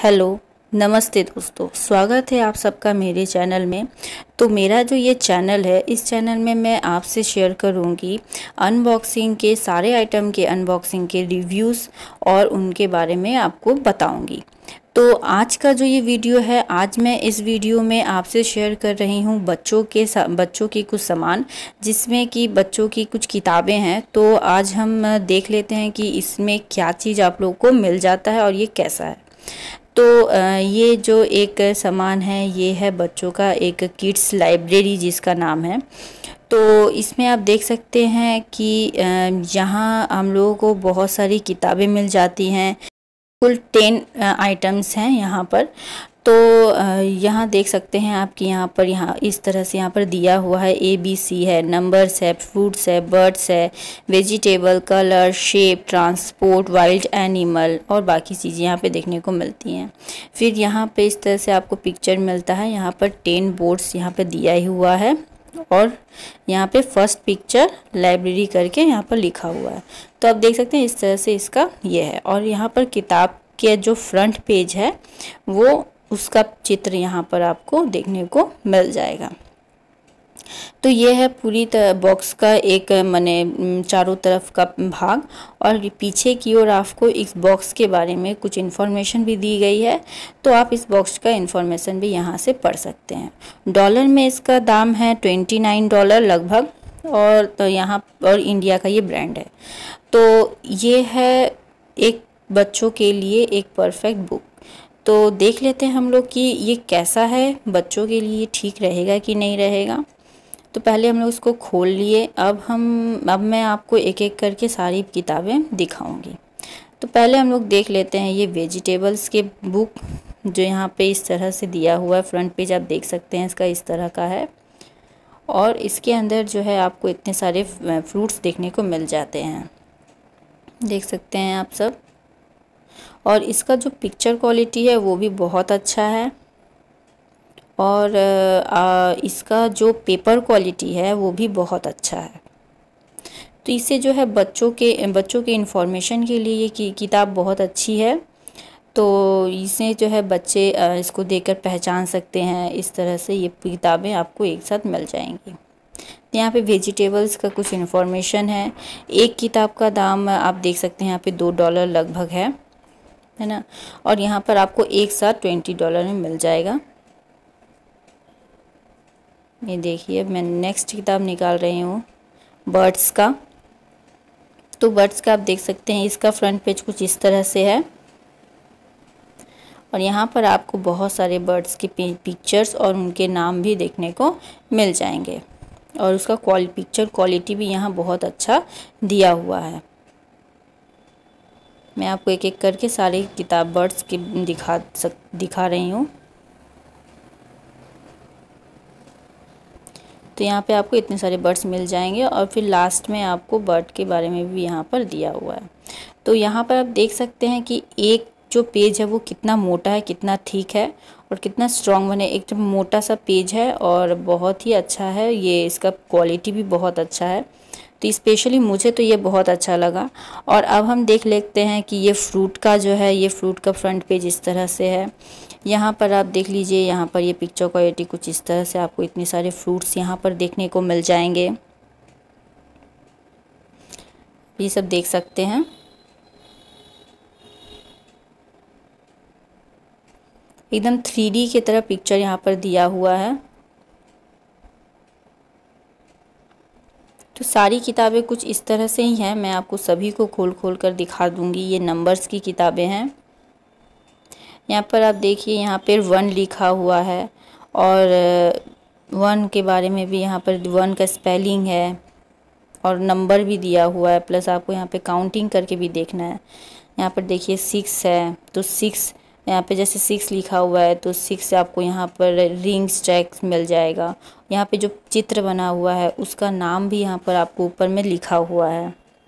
Hello, नमस्ते दोस्तों। स्वागत है आप सबका मेरे चैनल में। तो मेरा जो ये चैनल है, इस चैनल में मैं आपसे शेयर करूँगी अनबॉक्सिंग के सारे आइटम के अनबॉक्सिंग के रिव्यूज़ और उनके बारे में आपको बताऊँगी। तो आज का जो ये वीडियो है, आज मैं इस वीडियो में आपसे शेयर कर रही हूँ बच्चों की कुछ सामान, जिसमें कि बच्चों की कुछ किताबें हैं। तो आज हम देख लेते हैं कि इसमें क्या चीज़ आप लोग को मिल जाता है और ये कैसा है। तो ये जो एक सामान है, ये है बच्चों का एक किड्स लाइब्रेरी जिसका नाम है। तो इसमें आप देख सकते हैं कि यहाँ हम लोगों को बहुत सारी किताबें मिल जाती हैं। कुल 10 आइटम्स हैं यहाँ पर। तो यहाँ देख सकते हैं आप कि यहाँ इस तरह से यहाँ पर दिया हुआ है ABC है, नंबर्स है, फ्रूट्स है, बर्ड्स है, vegetable, colour, shape, transport, wild animal और बाकी चीज़ें यहाँ पे देखने को मिलती हैं। फिर यहाँ पे इस तरह से आपको पिक्चर मिलता है। यहाँ पर 10 बोर्ड्स यहाँ पे दिया ही हुआ है और यहाँ पे फर्स्ट पिक्चर लाइब्रेरी करके यहाँ पर लिखा हुआ है। तो आप देख सकते हैं इस तरह से इसका ये है। और यहाँ पर किताब के जो फ्रंट पेज है वो उसका चित्र यहाँ पर आपको देखने को मिल जाएगा। तो ये है पूरी तरह बॉक्स का एक माने चारों तरफ का भाग। और पीछे की ओर आपको इस बॉक्स के बारे में कुछ इन्फॉर्मेशन भी दी गई है। तो आप इस बॉक्स का इन्फॉर्मेशन भी यहाँ से पढ़ सकते हैं। डॉलर में इसका दाम है $29 लगभग। और तो यहाँ और इंडिया का ये ब्रांड है। तो ये है एक बच्चों के लिए एक परफेक्ट बुक। तो देख लेते हैं हम लोग कि ये कैसा है, बच्चों के लिए ठीक रहेगा कि नहीं रहेगा। तो पहले हम लोग इसको खोल लिए। अब मैं आपको एक एक करके सारी किताबें दिखाऊंगी। तो पहले हम लोग देख लेते हैं ये वेजिटेबल्स के बुक, जो यहाँ पे इस तरह से दिया हुआ है। फ्रंट पेज आप देख सकते हैं इसका इस तरह का है। और इसके अंदर जो है आपको इतने सारे फ्रूट्स देखने को मिल जाते हैं, देख सकते हैं आप सब। और इसका जो पिक्चर क्वालिटी है वो भी बहुत अच्छा है। और इसका जो पेपर क्वालिटी है वो भी बहुत अच्छा है। तो इससे जो है बच्चों के इन्फॉर्मेशन के लिए ये किताब बहुत अच्छी है। तो इससे जो है बच्चे इसको देखकर पहचान सकते हैं। इस तरह से ये किताबें आपको एक साथ मिल जाएंगी। यहाँ पे वेजिटेबल्स का कुछ इन्फॉर्मेशन है। एक किताब का दाम आप देख सकते हैं यहाँ पे $2 लगभग है ना। और यहाँ पर आपको एक साथ $20 में मिल जाएगा। ये देखिए, मैं नेक्स्ट किताब निकाल रही हूँ बर्ड्स का। तो बर्ड्स का आप देख सकते हैं इसका फ्रंट पेज कुछ इस तरह से है। और यहाँ पर आपको बहुत सारे बर्ड्स के पिक्चर्स और उनके नाम भी देखने को मिल जाएंगे। और उसका पिक्चर क्वालिटी भी यहाँ बहुत अच्छा दिया हुआ है। मैं आपको एक एक करके सारे किताब बर्ड्स के दिखा रही हूँ। तो यहाँ पे आपको इतने सारे बर्ड्स मिल जाएंगे। और फिर लास्ट में आपको बर्ड के बारे में भी यहाँ पर दिया हुआ है। तो यहाँ पर आप देख सकते हैं कि एक जो पेज है वो कितना मोटा है, कितना थिक है और कितना स्ट्रॉन्ग बने। एक मोटा सा पेज है और बहुत ही अच्छा है। ये इसका क्वालिटी भी बहुत अच्छा है। तो स्पेशली मुझे तो ये बहुत अच्छा लगा। और अब हम देख लेते हैं कि ये फ्रूट का जो है, ये फ्रूट का फ्रंट पेज इस तरह से है। यहाँ पर आप देख लीजिए, यहाँ पर ये पिक्चर क्वालिटी कुछ इस तरह से आपको इतने सारे फ्रूट्स यहाँ पर देखने को मिल जाएंगे। ये सब देख सकते हैं। एकदम 3D की तरह पिक्चर यहाँ पर दिया हुआ है। तो सारी किताबें कुछ इस तरह से ही हैं। मैं आपको सभी को खोल खोल कर दिखा दूंगी। ये नंबर्स की किताबें हैं। यहाँ पर आप देखिए, यहाँ पर 1 लिखा हुआ है। और 1 के बारे में भी यहाँ पर 1 का स्पेलिंग है और नंबर भी दिया हुआ है। प्लस आपको यहाँ पे काउंटिंग करके भी देखना है। यहाँ पर देखिए 6 है, तो 6 यहाँ पे जैसे 6 लिखा हुआ है तो 6 से आपको यहाँ पर रिंग्स ट्रैक्स मिल जाएगा। यहाँ पे जो चित्र बना हुआ है उसका नाम भी यहाँ पर आपको ऊपर में लिखा हुआ है।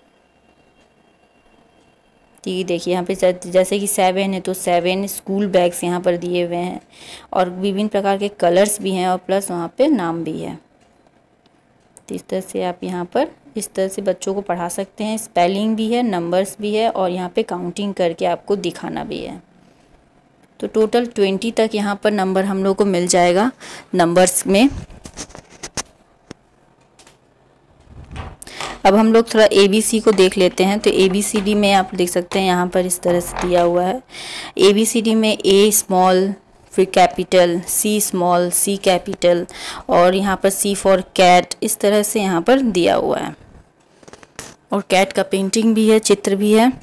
तो ये देखिए, यहाँ पे जैसे कि 7 है तो 7 स्कूल बैग्स यहाँ पर दिए हुए हैं। और विभिन्न प्रकार के कलर्स भी हैं और प्लस वहाँ पे नाम भी है। तो इस तरह से आप यहाँ पर इस तरह से बच्चों को पढ़ा सकते हैं। स्पेलिंग भी है, नंबर्स भी है और यहाँ पे काउंटिंग करके आपको दिखाना भी है। तो टोटल 20 तक यहाँ पर नंबर हम लोग को मिल जाएगा नंबर्स में। अब हम लोग थोड़ा ABC को देख लेते हैं। तो ABCD में आप देख सकते हैं यहाँ पर इस तरह से दिया हुआ है। ABCD में A स्मॉल, फिर capital, C small, C capital, और यहाँ पर C फॉर कैट, इस तरह से यहाँ पर दिया हुआ है। और कैट का पेंटिंग भी है, चित्र भी है,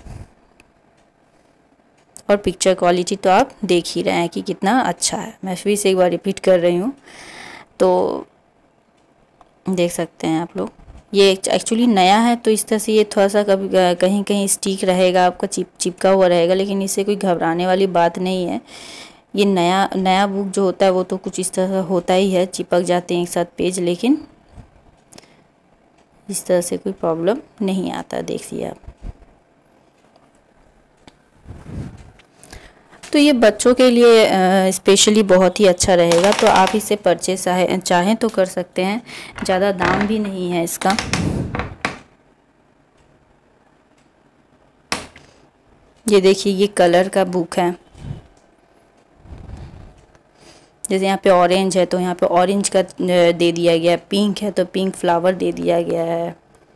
और पिक्चर क्वालिटी तो आप देख ही रहे हैं कि कितना अच्छा है। मैं फिर से एक बार रिपीट कर रही हूँ, तो देख सकते हैं आप लोग। ये एक्चुअली नया है, तो इस तरह से ये थोड़ा सा कभी कहीं कहीं स्टिक रहेगा, आपका चिपका हुआ रहेगा, लेकिन इससे कोई घबराने वाली बात नहीं है। ये नया बुक जो होता है वो तो कुछ इस तरह होता ही है, चिपक जाते हैं एक साथ पेज, लेकिन इस तरह से कोई प्रॉब्लम नहीं आता, देखिए आप। तो ये बच्चों के लिए स्पेशली बहुत ही अच्छा रहेगा, तो आप इसे परचेस चाहें तो कर सकते हैं। ज़्यादा दाम भी नहीं है इसका। ये देखिए, ये कलर का बुक है। जैसे यहाँ पे ऑरेंज है तो यहाँ पे ऑरेंज का दे दिया गया है, पिंक है तो पिंक फ्लावर दे दिया गया है।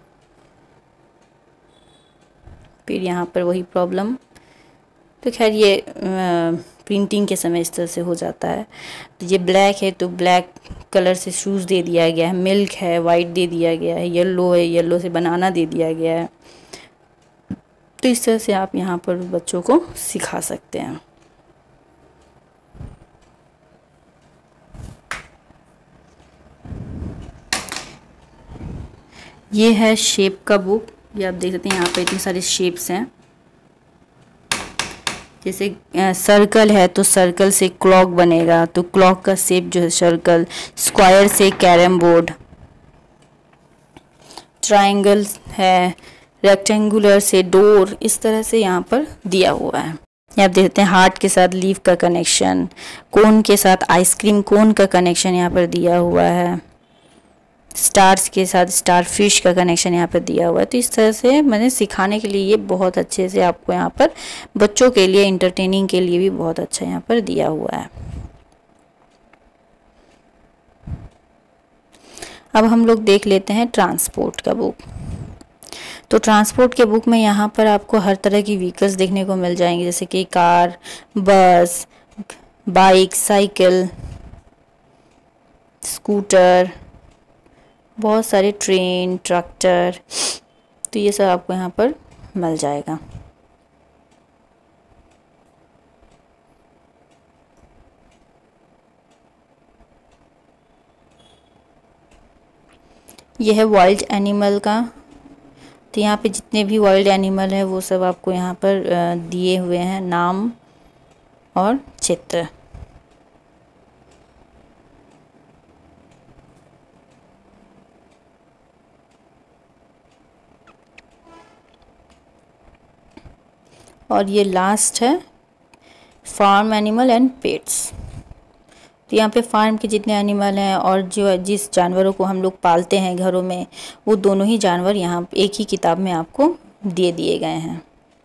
फिर यहाँ पर वही प्रॉब्लम, तो खैर ये प्रिंटिंग के समय इस तरह से हो जाता है। तो ये ब्लैक है तो ब्लैक कलर से शूज़ दे दिया गया है, मिल्क है वाइट दे दिया गया है, येलो है येलो से बनाना दे दिया गया है। तो इस तरह से आप यहाँ पर बच्चों को सिखा सकते हैं। ये है शेप का बुक। ये आप देख सकते हैं यहाँ पे इतने सारे शेप्स हैं। जैसे सर्कल है तो सर्कल से क्लॉक बनेगा, तो क्लॉक का शेप जो है सर्कल। स्क्वायर से कैरम बोर्ड, ट्रायंगल है, रेक्टेंगुलर से डोर, इस तरह से यहाँ पर दिया हुआ है। आप देखते हैं हार्ट के साथ लीफ का कनेक्शन, कोन के साथ आइसक्रीम कोन का कनेक्शन यहाँ पर दिया हुआ है, स्टार्स के साथ स्टार फिश का कनेक्शन यहाँ पर दिया हुआ है। तो इस तरह से मैंने सिखाने के लिए ये बहुत अच्छे से आपको यहाँ पर बच्चों के लिए इंटरटेनिंग के लिए भी बहुत अच्छा यहाँ पर दिया हुआ है। अब हम लोग देख लेते हैं ट्रांसपोर्ट का बुक। तो ट्रांसपोर्ट के बुक में यहाँ पर आपको हर तरह की व्हीकल्स देखने को मिल जाएंगे, जैसे कि कार, बस, बाइक, साइकिल, स्कूटर, बहुत सारे ट्रेन, ट्रैक्टर, तो ये सब आपको यहाँ पर मिल जाएगा। ये है वाइल्ड एनिमल का। तो यहाँ पे जितने भी वाइल्ड एनिमल है वो सब आपको यहाँ पर दिए हुए हैं, नाम और चित्र। और ये लास्ट है फार्म एनिमल एंड पेट्स। तो यहाँ पे फार्म के जितने एनिमल हैं और जो जिस जानवरों को हम लोग पालते हैं घरों में, वो दोनों ही जानवर यहाँ एक ही किताब में आपको दे दिए गए हैं।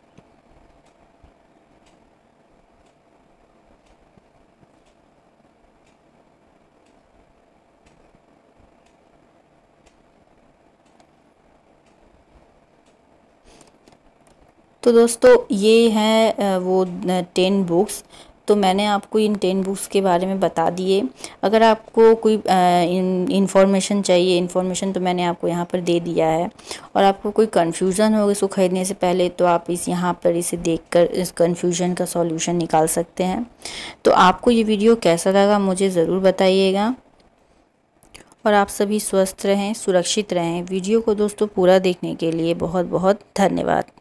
तो दोस्तों ये है वो 10 बुक्स। तो मैंने आपको इन 10 बुक्स के बारे में बता दिए। अगर आपको कोई इन्फॉर्मेशन चाहिए, इन्फॉर्मेशन तो मैंने आपको यहाँ पर दे दिया है। और आपको कोई कन्फ्यूज़न हो इसको ख़रीदने से पहले, तो आप यहाँ पर इसे देखकर इस कन्फ्यूज़न का सॉल्यूशन निकाल सकते हैं। तो आपको ये वीडियो कैसा लगा मुझे ज़रूर बताइएगा। और आप सभी स्वस्थ रहें, सुरक्षित रहें। वीडियो को दोस्तों पूरा देखने के लिए बहुत बहुत धन्यवाद।